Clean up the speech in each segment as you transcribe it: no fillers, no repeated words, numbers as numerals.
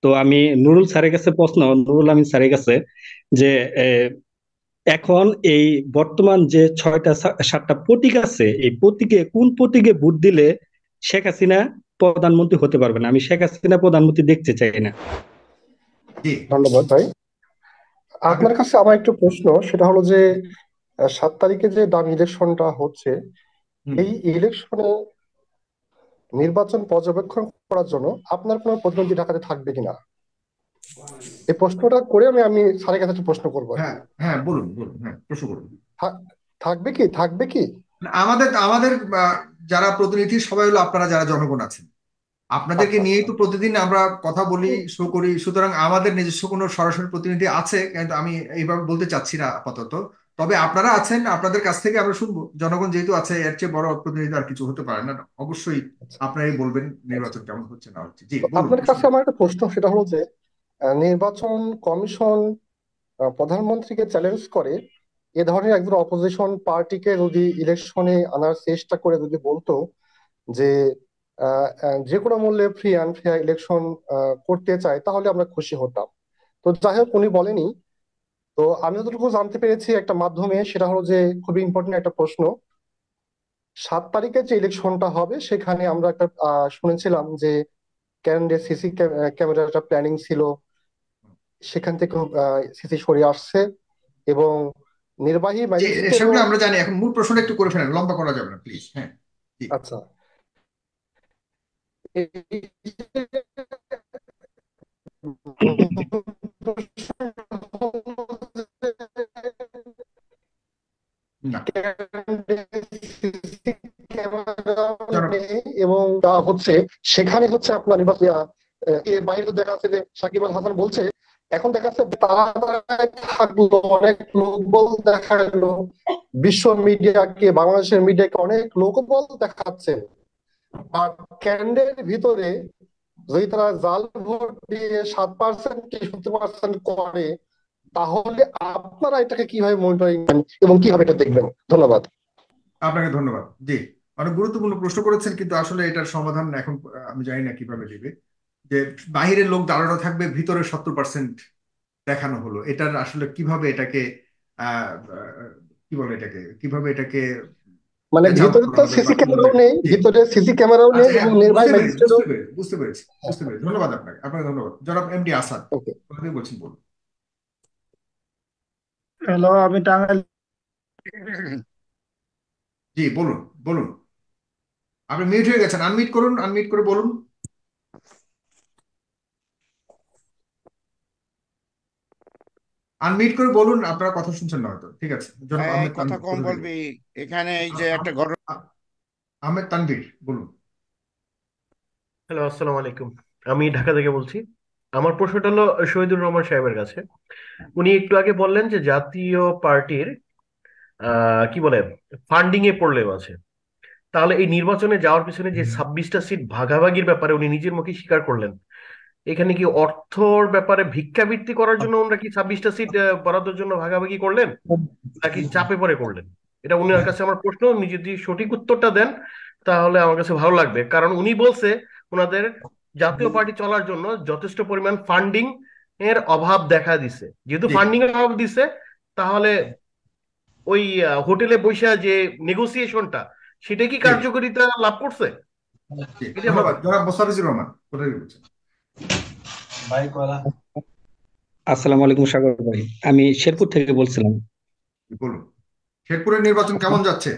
তো আমি নুরুল স্যারের কাছে প্রশ্ন, নুরুল আমিন স্যারের কাছে, যে আহ, এখন এই বর্তমান যে 6টা 7টা প্রতীক আছে, এই প্রতীকে কোন প্রতীকে ভোট দিলে শেখ হাসিনা প্রধানমন্ত্রী হতে পারবে না? আমি শেখ হাসিনা প্রধানমন্ত্রী দেখতে চাই না। জি। ধন্যবাদ ভাই। আমি আপনার কাছে আমার একটা প্রশ্ন, সেটা হলো যে 7 তারিখে যে ডান ইলেকশনটা হচ্ছে, হুম। এই ইলেকশনে নির্বাচন পর্যবেক্ষণ করার জন্য আপনার কোনো প্রতিনিধি ঢাকাতে থাকবে কিনা? এই প্রশ্নটা করে আমি আমি স্যারের কাছে একটা প্রশ্ন করবো আর হ্যাঁ, কি। হ্যাঁ, বলুন বলুন, হ্যাঁ, প্রশ্ন করুন। থা- থাকবে কি, থাকবে কি? না, আমাদের আমাদের যারা প্রতিনিধি সবাই হলো আপনারা যারা জনগণ আছেন, আপনাদেরকে আচ্ছা নিয়েই আচ্ছা। তো প্রতিদিন আমরা কথা বলি, শো করি। সুতরাং আমাদের নিজস্ব কোনো সরাসরি প্রতিনিধি আছে, কিন্তু আমি এইভাবে বলতে চাচ্ছি না আপাতত। তবে আপনারা আছেন, আপনাদের কাছ থেকে আমরা শুনবো। জনগণ যেহেতু আছে, এর চেয়ে বড় প্রতিনিধি আর কিছু হতে পারে না। অবশ্যই আচ্ছা আপনারাই বলবেন আচ্ছা। নির্বাচন কেমন হচ্ছে না হচ্ছে। জি, তো বলুন, আপনার প্রশ্ন কাছে করুন। আমার একটা প্রশ্ন, সেটা হলো যে নির্বাচন কমিশন প্রধানমন্ত্রীকে চ্যালেঞ্জ করে এ ধরনের একজন অপোজিশন পার্টিকে যদি ইলেকশনে আনার চেষ্টা করে যদি বলতো যে যে কোনো মূল্যে ফ্রি অ্যান্ড ফেয়ার ইলেকশন করতে চায়, তাহলে আমরা খুশি হতাম। তো যাই হোক, উনি বলেনি। তো আমি যতটুকু জানতে পেরেছি একটা মাধ্যমে, সেটা হলো যে খুবই ইম্পর্টেন্ট একটা প্রশ্ন, 7 তারিখে যে ইলেকশনটা হবে সেখানে আমরা একটা শুনেছিলাম যে ক্যান্ডে সিসি ক্যামেরার একটা প্ল্যানিং ছিল, সেখান থেকে সিসি সরে আসছে, এবং নির্বাহী জি, ম্যাজিস্ট্রেটও। সেগুলো আমরা জানি। এখন মূল প্রশ্নটা একটু করে ফেলেন, লম্বা করা যাবে না, প্লিজ। হ্যাঁ। জি। আচ্ছা, এই না। ক্যামেরাও জনাব। নেই, এবং যা হচ্ছে সেখানে হচ্ছে আপনার নির্বাচন এর বাইরে তো দেখা যাচ্ছে যে সাকিব আল হাসান বলছে, এখন দেখা যাচ্ছে তারা দাঁড়ায় থাকলো, অনেক লোকবল দেখা গেল, বিশ্ব মিডিয়াকে, বাংলাদেশের মিডিয়াকে অনেক লোকবল দেখাচ্ছে। আর ক্যান্ডের ভিতরে যদি তারা জাল ভোট দিয়ে 7% কি 70% করে, তাহলে আপনারা এটাকে কিভাবে মনিটরিং এবং কিভাবে এটা দেখবেন? ধন্যবাদ। আপনাকে ধন্যবাদ। জি, অনেক গুরুত্বপূর্ণ প্রশ্ন করেছেন, কিন্তু আসলে এটার সমাধান এখন আমি জানি না কিভাবে দিবে। যে বাহিরের লোক দাঁড়ানো থাকবে, ভিতরে 70% দেখানো হলো, এটার আসলে কিভাবে এটাকে আহ আহ, কি বলে এটাকে, কিভাবে এটাকে মানে রেজাল্ট ভিতরে করা তো হবে বা সিসি কি বলে? ক্যামেরাও নেই, জি। ভিতরে সিসি ক্যামেরাও নেই, আচ্ছা, হ্যাঁ, এবং নির্বাহী বুঝতে পেরেছি, ম্যাজিস্ট্রেটও। বুঝতে পেরেছি, বুঝতে পেরেছি, বুঝতে পেরেছি। ধন্যবাদ আপনাকে, আপনাকে ধন্যবাদ। জনাব এমডি আসাদ, ওকে। কোথা থেকে বলছেন, বলুন। হ্যালো, আমি টাঙ্গাইল। জি, বলুন, বলুন। আপনি মিউট হয়ে গেছেন, আনমিউট করুন, আনমিউট করে বলুন। আনমিউট করে বলুন, আপনারা কথা শুনছেন না হয়তো। ঠিক আছে, জনাব এই আহমেদ কথা তানভীর, কম কোথা থেকে বলবি। বলছেন? এখানে এই যে আ- একটা আ- ঘটনা। আ- আহমেদ তানভীর, বলুন। হ্যালো, আসসালামু আলাইকুম। আমি ঢাকা থেকে বলছি। আমার প্রশ্নটা হলো শহীদুর রহমান সাহেবের কাছে। উনি একটু আগে বললেন যে জাতীয় পার্টির কি বলে ফান্ডিং এ প্রবলেম আছে। তাহলে এই নির্বাচনে যাওয়ার পিছনে যে 26টা সিট ভাগাভাগির ব্যাপারে উনি নিজের মুখে স্বীকার করলেন, এখানে কি অর্থর ব্যাপারে ভিক্ষাবৃত্তি করার জন্য ওনারা কি 26টা সিট বরাদ্দের জন্য ভাগাভাগি করলেন, নাকি চাপে পড়ে করলেন? এটা উনার কাছে আমার প্রশ্ন। উনি যদি সঠিক উত্তরটা দেন তাহলে আমার কাছে ভালো লাগবে, কারণ উনি বলছে ওনাদের জাতীয় পার্টি চলার জন্য যথেষ্ট পরিমাণ ফান্ডিং এর অভাব দেখা দিছে। যেহেতু জি, ফান্ডিং এর অভাব দিছে, তাহলে ওই হোটেলে বৈশা যে নেগোসিয়েশনটা, সেটা কি জি, কার্যকারিতা লাভ করছে? জি, এটা আমার ধন্যবাদ। প্রশ্ন। জনাব মোস্তাফিজুর রহমান, কোথা থেকে বলছেন? আসসালামু আলাইকুম সাগর ভাই, আমি শেরপুর থেকে বলছিলাম। বলুন। শেরপুরের নির্বাচন কেমন যাচ্ছে?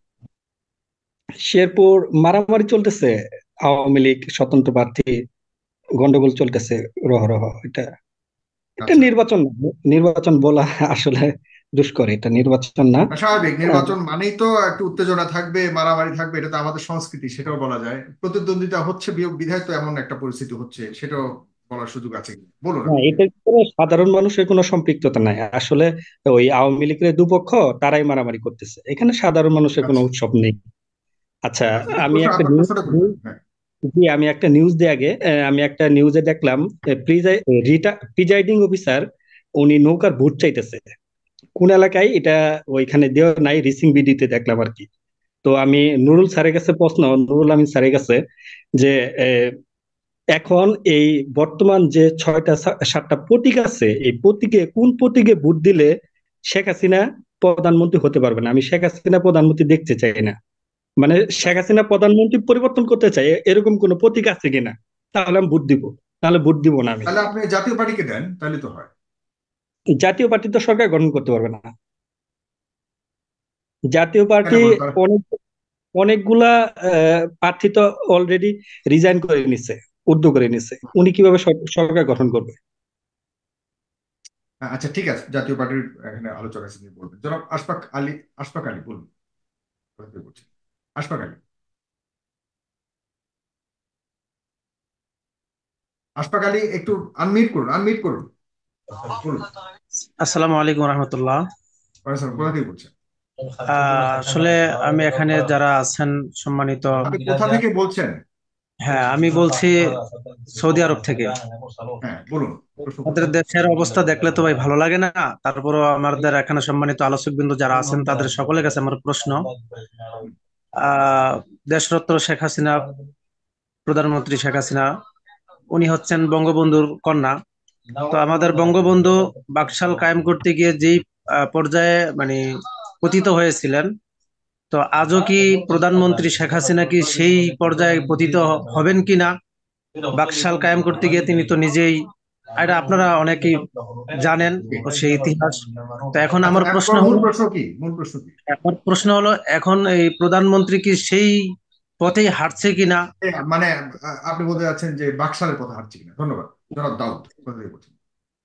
শেরপুর মারামারি চলতেছে, আওয়ামী লীগ স্বতন্ত্র প্রার্থী, গন্ডগোল চলতেছে রহরহ। এটা এটা আচ্ছা। নির্বাচন না। নির্বাচন বলা আসলে দুষ্কর, এটা নির্বাচন না। না, স্বাভাবিক, আহ, নির্বাচন মানেই তো একটু উত্তেজনা থাকবে, মারামারি থাকবে, এটা তো আমাদের সংস্কৃতি, সেটাও বলা যায়। প্রতিদ্বন্দ্বিতা হচ্ছে বিধায় তো এমন একটা পরিস্থিতি হচ্ছে, সেটাও বলার সুযোগ আছে কি? বলুন না, আপনি। এতে করে সাধারণ মানুষের কোনো সম্পৃক্ততা নাই আসলে। ওই আওয়ামী লীগের দুপক্ষ তারাই মারামারি করতেছে, এখানে সাধারণ মানুষের কোনো আচ্ছা, উৎসব নেই। আচ্ছা, আচ্ছা, আমি একটা আপনার নিউজ, প্রশ্নটা করুন। হ্যাঁ। জি, আমি একটা নিউজ দিয়ে আগে আমি একটা নিউজে দেখলাম প্রিজাইডিং অফিসার উনি নৌকার ভোট চাইতেছে কোন এলাকায়, এটা ওইখানে দেওয়া নাই, রিসিং বিডিতে দেখলাম আর কি। তো আমি নুরুল স্যারের কাছে প্রশ্ন, নুরুল আমিন স্যারের কাছে, যে এখন এই বর্তমান যে 6টা 7টা প্রতীক আছে, এই প্রতীকে কোন প্রতীকে ভোট দিলে শেখ হাসিনা প্রধানমন্ত্রী হতে পারবে না? আমি শেখ হাসিনা প্রধানমন্ত্রী দেখতে চাই না, মানে শেখ হাসিনা প্রধানমন্ত্রী পরিবর্তন করতে চাই, এরকম কোন প্রতীক আছে কিনা, তাহলে আমি ভোট দিব, তাহলে ভোট দিব না আমি। তাহলে আপনি জাতীয় পার্টিকে দেন, তাহলে তো হয়। জাতীয় পার্টি তো সরকার গঠন করতে পারবে না। জাতীয় কেন পার্টি বলেন তারা? অনেক অনেকগুলা প্রার্থী তো অলরেডি রিজাইন করে নিছে, উদ্যোগ করে নিছে, উনি কিভাবে সরকার গঠন করবে? আচ্ছা ঠিক আছে, জাতীয় পার্টির এখানে আলোচনা আছে, তিনি বলবেন। জনাব আশফাক আলী, আশফাক আলী বলুন, কোথা থেকে বলছেন? আশফাক আলী, আশফাক আলী একটু আনমিউট করুন, আনমিউট করুন, বলুন। আসসালামু আলাইকুম রহমতুল্লাহ। কোথা থেকে বলছেন? আসলে আমি এখানে যারা আছেন সম্মানিত, আপনি কোথা থেকে বলছেন? হ্যাঁ আমি বলছি সৌদি আরব থেকে। হ্যাঁ বলুন, প্রশ্ন করুন। আমাদের দেশের অবস্থা দেখলে তো ভাই ভালো লাগে না, তারপরও আমাদের এখানে সম্মানিত আলোচকবৃন্দ যারা আছেন তাদের সকলের কাছে আমার প্রশ্ন। দেশরত্ন শেখ হাসিনা, প্রধানমন্ত্রী শেখ হাসিনা, উনি হচ্ছেন বঙ্গবন্ধুর কন্যা। তো আমাদের বঙ্গবন্ধু বাকশাল কায়েম করতে গিয়ে যেই পর্যায়ে মানে পতিত হয়েছিলেন, তো আজও কি প্রধানমন্ত্রী শেখ হাসিনা কি সেই পর্যায়ে পতিত হবেন কিনা? বাকশাল কায়েম করতে গিয়ে তিনি তো নিজেই, এটা আপনারা অনেকেই জানেন ও সেই ইতিহাস। তো এখন আচ্ছা, আমার এখন প্রশ্ন মূল হলো, প্রশ্ন কি? মূল প্রশ্ন কি? এখন এই প্রধানমন্ত্রী কি সেই পথেই হাঁটছে কিনা? মানে আপনি বলতে যাচ্ছেন যে বাকশালের কথা হাঁটছি কিনা? ধন্যবাদ। জনাব দাউদ, কোথা থেকে বলছেন?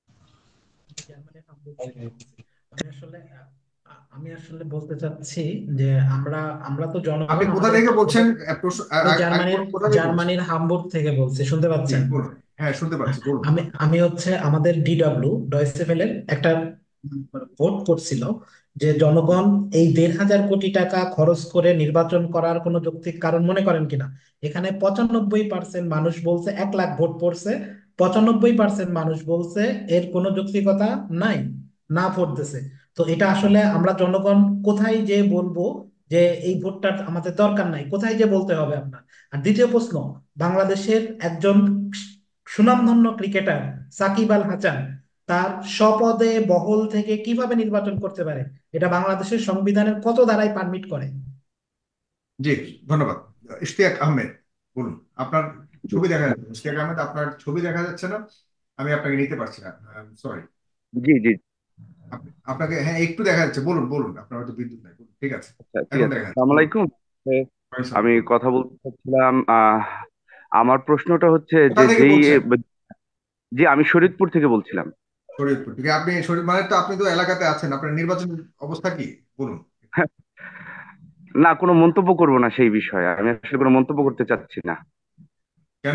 আমি আসলে আমি আসলে বলতে চাচ্ছি যে আমরা আমরা তো আপনি জনগণ, কোথা আমাদের থেকে বলছেন? আমি জার্মানির কোথা থেকে বলছেন? জার্মানির হামবুর্গ থেকে বলছি, শুনতে জি, পাচ্ছেন? বলুন। হ্যাঁ শুনতে পাচ্ছি, বলুন। আমি আমি হচ্ছে আমাদের ডিডব্লিউ ডয়চে ভেলের একটা ভোট করছিল যে জনগণ এই 1,500 কোটি টাকা খরচ করে নির্বাচন করার কোনো যৌক্তিক কারণ মনে করেন কিনা। এখানে 95% মানুষ বলছে, 1 লাখ ভোট পড়ছে, 95% মানুষ বলছে এর কোনো যৌক্তিকতা নাই, না ভোট দিছে। তো এটা আসলে আমরা জনগণ কোথায় যে বলবো যে এই ভোটটা আমাদের দরকার নাই, কোথায় যে বলতে হবে আপনার? আর দ্বিতীয় প্রশ্ন, বাংলাদেশের একজন সুনামধন্য ক্রিকেটার সাকিব আল হাসান তার স্বপদে বহল থেকে কিভাবে নির্বাচন করতে পারে? এটা বাংলাদেশের সংবিধানের কত ধারায় পারমিট করে? জি, ধন্যবাদ। ইশতিয়াক আহমেদ বলুন। আপনার ছবি দেখা যাচ্ছে, ইশতিয়াক আহমেদ আপনার ছবি দেখা যাচ্ছে না, আমি আপনাকে নিতে পারছি না, সরি। জি জি। আপনাকে হ্যাঁ একটু দেখা যাচ্ছে, বলুন বলুন, আপনার হয়তো বিদ্যুৎ নাই, বলুন। ঠিক আছে, আচ্ছা ঠিক এখন আছে, দেখা যাচ্ছে, আসসালামু বলুন। আলাইকুম। আমি বলুন। কথা বলতে চাচ্ছিলাম, আমার প্রশ্নটা হচ্ছে কোথা যে থেকে বলছেন? জি আমি শরীয়তপুর থেকে বলছিলাম। শরীয়তপুর থেকে? আপনি মানে তো আপনি তো এলাকাতে আছেন, আপনার নির্বাচন অবস্থা কি বলুন। না, কোনো মন্তব্য করব না সেই বিষয়ে, আমি আসলে কোনো মন্তব্য করতে চাচ্ছি না। কেন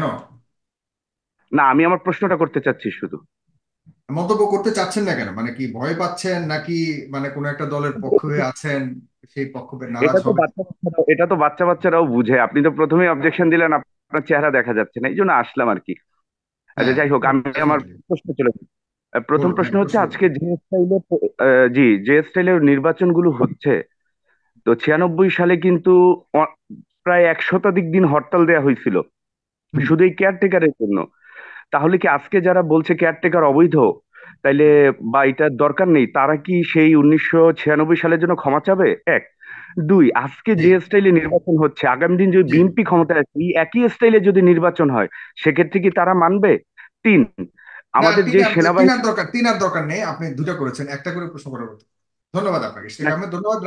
না, আমি আমার প্রশ্নটা করতে চাচ্ছি শুধু। মন্তব্য করতে চাচ্ছেন না কেন? মানে কি ভয় পাচ্ছেন, নাকি মানে কোনো একটা দলের পক্ষ হয়ে আছেন, সেই পক্ষ নারাজ হবে? এটা তো বাচ্চা বাচ্চারাও বুঝে, আপনি তো প্রথমেই অবজেকশন দিলেন, আপনার চেহারা দেখা যাচ্ছে না, এই জন্য আসলাম আর কি। আচ্ছা হ্যাঁ, যাই হোক, আমি আমার definitely। প্রশ্ন চলে যাই। প্রথম বলুন, প্রশ্ন হ্যাঁ হচ্ছে, প্রশ্ন করুন। আজকে যে স্টাইলে যে স্টাইলের নির্বাচনগুলো হচ্ছে, তো 96 সালে কিন্তু প্রায় 1 শতাধিক দিন হরতাল দেওয়া হয়েছিল হুম। শুধু এই কেয়ারটেকারের জন্য। তাহলে কি আজকে যারা বলছে কেয়ারটেকার অবৈধ, তাইলে বা এটার দরকার নেই, তারা কি সেই 1996 সালের জন্য ক্ষমা চাবে? এক। দুই, আজকে জি যে স্টাইলে নির্বাচন হচ্ছে, আগামী দিন যদি জি। বিএনপি ক্ষমতায় আসে, এই একই স্টাইলে যদি নির্বাচন হয়, সেক্ষেত্রে কি তারা মানবে? তিন, না, আমাদের যে সেনাবাহিনী। তিন আর দরকার নেই, আপনি দুটা করেছেন, একটা করে প্রশ্ন করার মতো। ধন্যবাদ আপনাকে শেখ আহমেদ, ধন্যবাদ।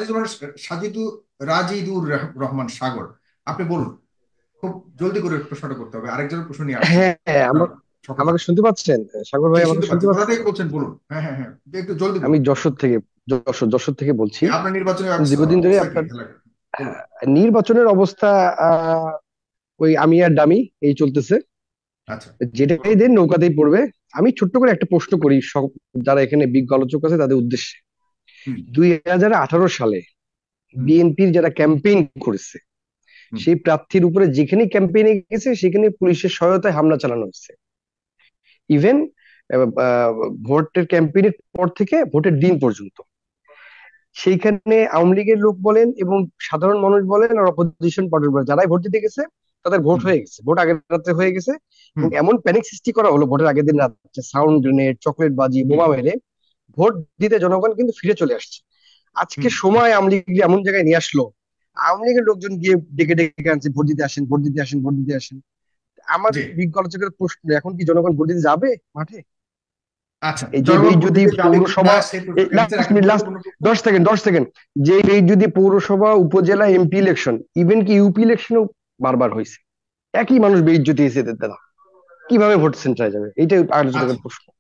রাজিদুর রহমান সাগর, আপনি বলুন। খুব জলদি করে প্রশ্নটা করতে হবে, আরেকজনের প্রশ্ন নিয়ে আসছি। হ্যাঁ, সকল আমাকে শুনতে পাচ্ছেন? সাগর ভাই, জি আমাকে শুনতে শুনতে পাচ্ছি, কোথা পাচ্ছেন? থেকে বলছেন বলুন। হ্যাঁ হ্যাঁ হ্যাঁ, একটু জলদি আমি বলুন। যশোর থেকে বলছি। আপনার নির্বাচনী দীর্ঘদিন ধরে অবস্থা কি আপনার এলাকায়? বলুন। নির্বাচনের অবস্থা ওই আমি আর ডামি এই চলতেছে, আচ্ছা, যেটাই দেন নৌকাতেই পড়বে। আমি ছোট্ট করে একটা প্রশ্ন করি যারা এখানে বিজ্ঞ আলোচক আছে তাদের উদ্দেশ্যে। হুম 2018 সালে হুম বিএনপির যারা ক্যাম্পেইন করেছে, হুম সেই প্রার্থীর উপরে যেখানে ক্যাম্পেইনে গেছে সেখানে পুলিশের সহায়তায় হামলা চালানো হয়েছে। ইভেন ভোটের ক্যাম্পেইনের পর থেকে ভোটের দিন পর্যন্ত সেইখানে আওয়ামী লীগের লোক বলেন এবং সাধারণ মানুষ বলেন আর অপোজিশন পার্টির বলেন, যারাই ভোট দিতে গেছে তাদের ভোট হুম হয়ে গেছে, ভোট আগের রাতে হয়ে গেছে। হুম এমন প্যানিক সৃষ্টি করা হলো ভোটের আগের দিন রাত্রে, সাউন্ড গ্রেনেড, চকলেট বাজি, বোমা মেরে ভোট দিতে জনগণ কিন্তু ফিরে চলে আসছে। আজকে হুম সময় আওয়ামী লীগ এমন জায়গায় নিয়ে আসলো, আওয়ামী লীগের লোকজন গিয়ে ডেকে ডেকে আনছে ভোট দিতে আসেন, ভোট দিতে আসেন, ভোট দিতে আসেন। আমার জি বিজ্ঞ আলোচকের প্রশ্ন, এখন কি জনগণ ভোট দিতে যাবে মাঠে? আচ্ছা, এই যে জনগণ এই ভোট যদি দিতে যাবে কিনা পৌরসভা, সেই প্রশ্নটা নিচে লাস্ট একটা মিনিট, লাস্ট গুরুত্বপূর্ণ প্রশ্ন। 10 সেকেন্ড, যে এই যদি পৌরসভা, উপজেলা, এমপি ইলেকশন, ইভেন কি ইউপি ইলেকশনও বারবার হয়েছে, একই মানুষ বেইজ্জতি হয়েছে এদের দ্বারা, কিভাবে ভোট সেন্টারে যাবে? এইটাই আলোচকের আচ্ছা প্রশ্ন।